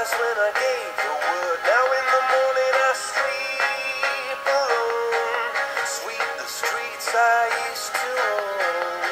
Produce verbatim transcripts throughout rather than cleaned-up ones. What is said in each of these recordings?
was when I gave the word. Now in the morning I sleep alone, sweep the streets I used to own.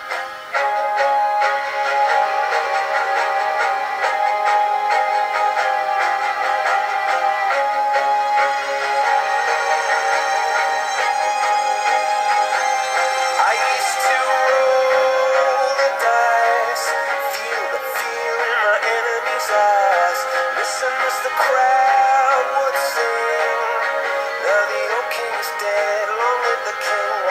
I used to roll the dice, feel the fear in my enemy's eyes, listen as the crowd would sing. Now the old king is dead, long live the king.